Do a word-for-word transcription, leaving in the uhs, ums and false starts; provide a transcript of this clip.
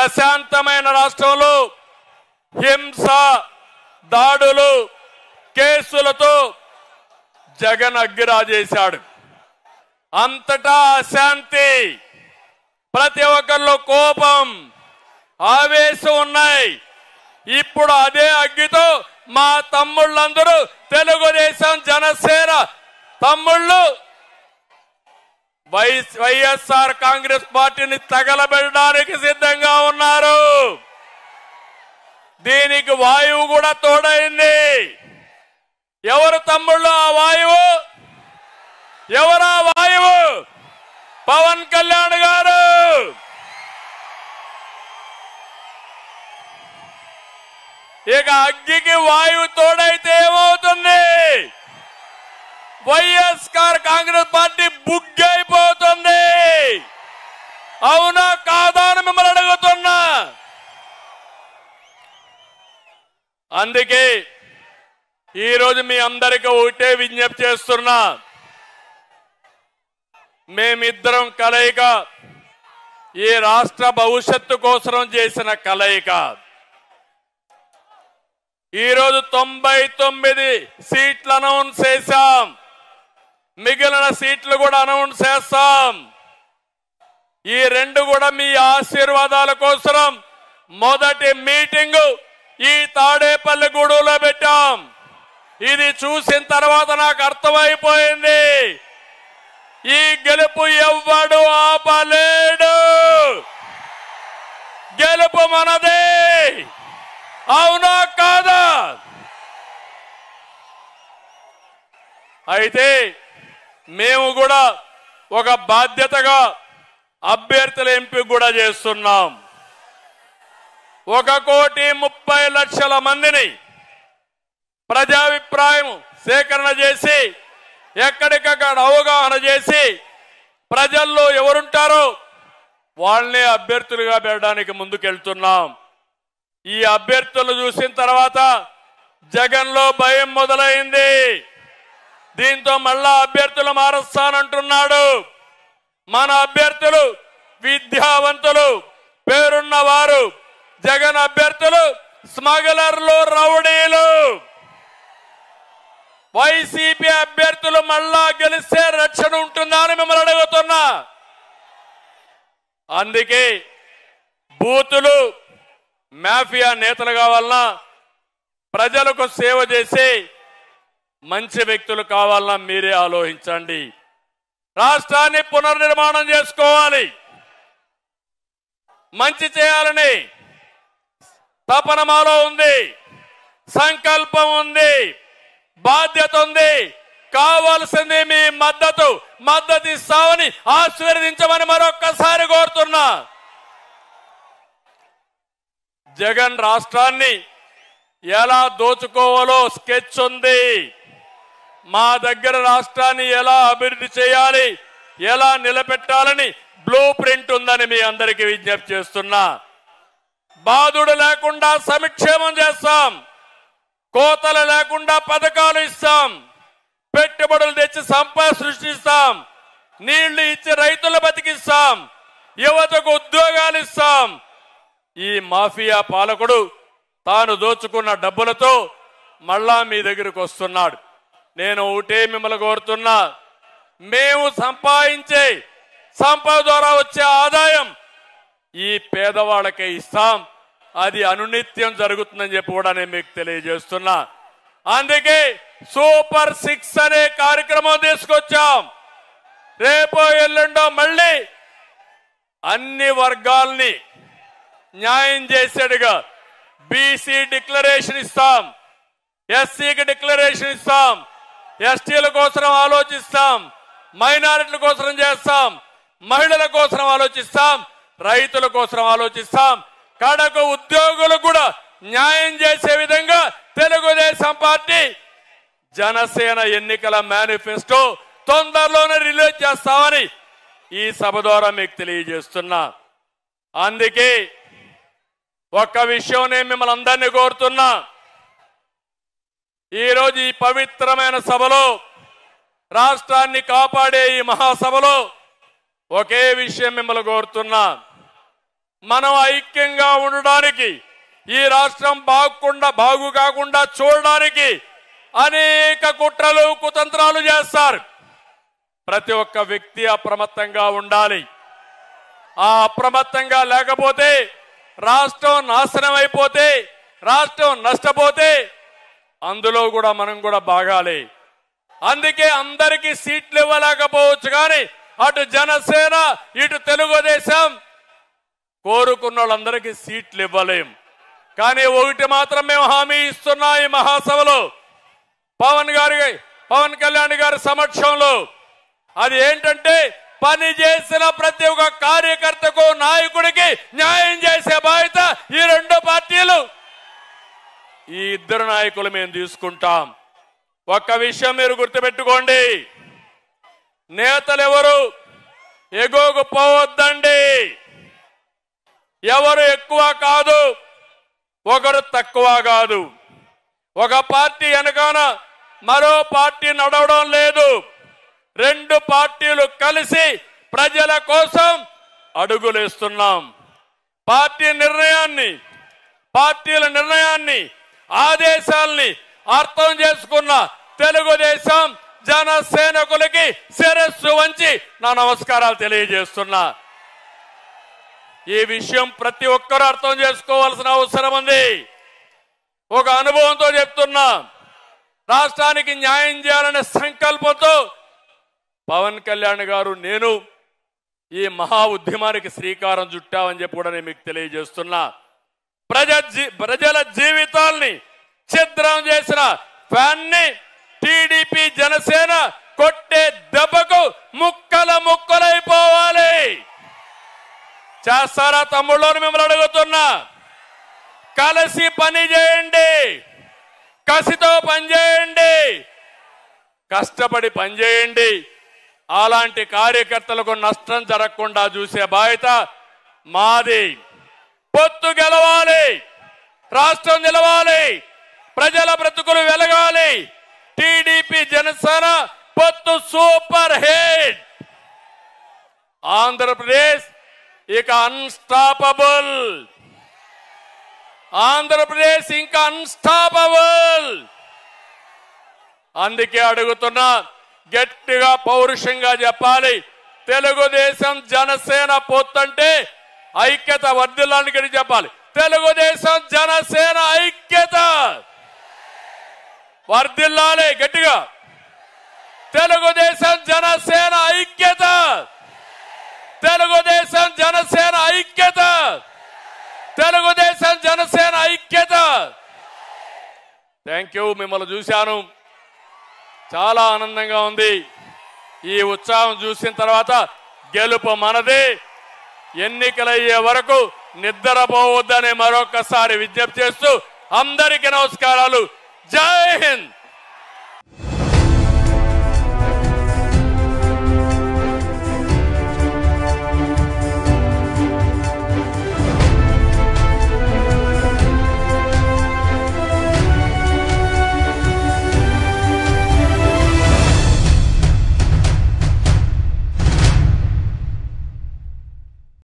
ప్రశాంతమైన రాష్ట్రంలో హింస, దాడులు, కేసులతో జగన్ అగ్గిరాజేశాడు. అంతటా అశాంతి, ప్రతి ఒక్కరిలో కోపం, ఆవేశం ఉన్నాయి. ఇప్పుడు అదే అగ్గితో మా తమ్ముళ్ళందరూ తెలుగుదేశం, జనసేన తమ్ముళ్ళు వైఎస్ఆర్ కాంగ్రెస్ పార్టీని తగలబెట్టడానికి సిద్ధంగా ఉన్నారు. దీనికి వాయువు కూడా తోడైంది. ఎవరు తమ్ముళ్ళు ఆ వాయువు? ఎవరా వాయువు? పవన్ కళ్యాణ్ గారు. ఇక అగ్గికి వాయువు తోడైతే ఏమవుతుంది? వైఎస్ఆర్ కాంగ్రెస్ పార్టీ బుగ్గైపోతుంది. అవునా కాదా అని మిమ్మల్ని అడుగుతున్నా. అందుకే ఈరోజు మీ అందరికీ ఒకటే విజ్ఞప్తి చేస్తున్నా. మేమిద్దరం కలయిక ఈ రాష్ట్ర భవిష్యత్తు కోసం చేసిన కలయిక. ఈరోజు తొంభై తొమ్మిది సీట్లు అనౌన్స్ చేశాం. మిగిలిన సీట్లు కూడా అనౌన్స్ చేస్తాం. ఈ రెండు కూడా మీ ఆశీర్వాదాల కోసం మొదటి మీటింగు ఈ తాడేపల్లిగూడెంలో పెట్టాం. ఇది చూసిన తర్వాత నాకు అర్థమైపోయింది, ఈ గెలుపు ఎవ్వడు ఆపలేడు. గెలుపు మనదే. అవునా కాదా? అయితే మేము కూడా ఒక బాధ్యతగా అభ్యర్థుల ఎంపిక కూడా చేస్తున్నాం. ఒక కోటి ముప్పై లక్షల మందిని ప్రజాభిప్రాయం సేకరణ చేసి ఎక్కడికక్కడ అవగాహన చేసి ప్రజల్లో ఎవరుంటారో వాళ్ళనే అభ్యర్థులుగా పెట్టడానికి ముందుకెళ్తున్నాం. ఈ అభ్యర్థులు చూసిన తర్వాత జగన్లో భయం మొదలైంది. దీంతో మళ్ళా అభ్యర్థులు మారుస్తానంటున్నాడు. మన అభ్యర్థులు విద్యావంతులు, పేరున్న వారు. జగన్ అభ్యర్థులు స్మగ్లర్లు, రౌడీలు. వైసీపీ అభ్యర్థులు మళ్ళా గెలిస్తే రక్షణ ఉంటుందా అని మిమ్మల్ని అడుగుతున్నా. అందుకే బూతులు మాఫియా నేతలు కావాలన్నా, ప్రజలకు సేవ చేసి మంచి వ్యక్తులు కావాలన్నా మీరే ఆలోచించండి. రాష్ట్రాన్ని పునర్నిర్మాణం చేసుకోవాలి, మంచి చేయాలని తపన మాలో ఉంది, సంకల్పం ఉంది, బాధ్యత ఉంది. కావాల్సింది మీ మద్దతు. మద్దతు ఇస్తామని ఆశీర్వదించమని మరొక్కసారి కోరుతున్నా. జగన్ రాష్ట్రాన్ని ఎలా దోచుకోవాలో స్కెచ్ ఉంది. మా దగ్గర రాష్ట్రాన్ని ఎలా అభివృద్ధి చేయాలి, ఎలా నిలబెట్టాలని బ్లూ ప్రింట్ ఉందని మీ అందరికీ విజ్ఞప్తి చేస్తున్నా. బాధుడు లేకుండా సంక్షేమం చేస్తాం, కోతలు లేకుండా పథకాలు ఇస్తాం, పెట్టుబడులు తెచ్చి సంపద సృష్టిస్తాం, నీళ్లు ఇచ్చి రైతులు బతికిస్తాం, యువతకు ఉద్యోగాలు ఇస్తాం. ఈ మాఫియా పాలకుడు తాను దోచుకున్న డబ్బులతో మళ్ళా మీ దగ్గరకు వస్తున్నాడు. నేను ఒకటే మిమ్మల్ని కోరుతున్నా, మేము సంపాదించే సంపద ద్వారా వచ్చే ఆదాయం ఈ పేదవాళ్ళకే ఇస్తాం. అది అనునిత్యం జరుగుతుందని చెప్పి కూడా నేను మీకు తెలియజేస్తున్నా. అందుకే సూపర్ సిక్స్ అనే కార్యక్రమం తీసుకొచ్చాం. రేపో ఎల్లుండో మళ్ళీ అన్ని వర్గాల్ని న్యాయం చేసేట్టుగా బీసీ డిక్లరేషన్ ఇస్తాం, ఎస్సీకి డిక్లరేషన్ ఇస్తాం, ఎస్టీల కోసం ఆలోచిస్తాం, మైనారిటీల కోసం చేస్తాం, మహిళల కోసం ఆలోచిస్తాం, రైతుల కోసం ఆలోచిస్తాం. కడకు ఉద్యోగులకు కూడా న్యాయం చేసే విధంగా తెలుగుదేశం పార్టీ జనసేన ఎన్నికల మేనిఫెస్టో తొందరలోనే రిలీజ్ చేస్తామని ఈ సభ ద్వారా మీకు తెలియజేస్తున్నా. అందుకే ఒక్క విషయం నేను మిమ్మల్ని అందరినీ కోరుతున్నా. ఈరోజు ఈ పవిత్రమైన సభలో, రాష్ట్రాన్ని కాపాడే ఈ మహాసభలో ఒకే విషయం మిమ్మల్ని కోరుతున్నా. మనం ఐక్యంగా ఉండడానికి, ఈ రాష్ట్రం బాగుకుండా బాగు కాకుండా చూడడానికి అనేక కుట్రలు కుతంత్రాలు చేస్తారు. ప్రతి ఒక్క వ్యక్తి అప్రమత్తంగా ఉండాలి. ఆ అప్రమత్తంగా లేకపోతే రాష్ట్రం నాశనం అయిపోతే, రాష్ట్రం నష్టపోతే అందులో కూడా మనం కూడా బాగాలి. అందుకే అందరికీ సీట్లు ఇవ్వలేకపోవచ్చు, కానీ అటు జనసేన ఇటు తెలుగుదేశం కోరుకున్న వాళ్ళందరికీ సీట్లు ఇవ్వలేం. కానీ ఒకటి మాత్రం మేము హామీ ఇస్తున్నా ఈ మహాసభలో, పవన్ గారి పవన్ కళ్యాణ్ గారి సమక్షంలో. అది ఏంటంటే, పని చేసిన ప్రతి ఒక్క కార్యకర్తకు నాయకుడికి న్యాయం చేసే బాధ్యత ఈ రెండు పార్టీలు, ఈ ఇద్దరు నాయకులు మేము తీసుకుంటాం. ఒక్క విషయం మీరు గుర్తుపెట్టుకోండి, నేతలు ఎవరు ఎగోకు పోవద్దండి. ఎవరు ఎక్కువ కాదు, ఒకరు తక్కువ కాదు. ఒక పార్టీ వెనకాన మరో పార్టీ నడవడం లేదు. రెండు పార్టీలు కలిసి ప్రజల కోసం అడుగులేస్తున్నాం. పార్టీ నిర్ణయాన్ని, పార్టీల నిర్ణయాన్ని, ఆదేశాల్ని అర్థం చేసుకున్న తెలుగుదేశం జనసేనకులకి శిరస్సు వంచి నా నమస్కారాలు తెలియజేస్తున్నా. ఈ విషయం ప్రతి ఒక్కరూ అర్థం చేసుకోవాల్సిన అవసరం ఉంది. ఒక అనుభవంతో చెప్తున్నా, రాష్ట్రానికి న్యాయం చేయాలనే సంకల్పంతో పవన్ కళ్యాణ్ గారు నేను ఈ మహా ఉద్యమానికి శ్రీకారం చుట్టామని చెప్పి కూడా నేను మీకు తెలియజేస్తున్నా. ప్రజ ప్రజల జీవితాల్ని ఛిద్రం చేసిన ఫ్యాన్ని టీడీపీ జనసేన కొట్టే దెబ్బకు ముక్కల ముక్కలైపోవాలి. చేస్తారా తమ్ముళ్ళని మిమ్మల్ని అడుగుతున్నా. కలిసి పని చేయండి, కసితో పనిచేయండి, కష్టపడి పనిచేయండి. అలాంటి కార్యకర్తలకు నష్టం జరగకుండా చూసే బాధ్యత మాది. పొత్తు గెలవాలి, రాష్ట్రం నిలవాలి, ప్రజల బ్రతుకులు వెలగాలి. టీడీపీ జనసేన పొత్తు సూపర్ హిట్. ఆంధ్రప్రదేశ్ ఇక అన్స్టాపబుల్. ఆంధ్రప్రదేశ్ ఇంకా అన్స్టాపబుల్. అందుకే అడుగుతున్నా, గట్టిగా పౌరుషంగా చెప్పాలి. తెలుగుదేశం జనసేన పొత్తంటే ఐక్యత వర్ధిల్లానికి చెప్పాలి. తెలుగుదేశం జనసేన ఐక్యత వర్ధిల్లాలి గట్టిగా. తెలుగుదేశం జనసేన ఐక్యత, తెలుగుదేశం జనసేన ఐక్యత, తెలుగుదేశం జనసేన ఐక్యత. Thank you. మిమ్మల్ని చూశాను, చాలా ఆనందంగా ఉంది. ఈ ఉత్సాహం చూసిన తర్వాత గెలుపు మనదే. ఎన్నికలయ్యే వరకు నిద్రపోవద్దని మరొకసారి విజ్ఞప్తి చేస్తూ అందరికీ నమస్కారాలు.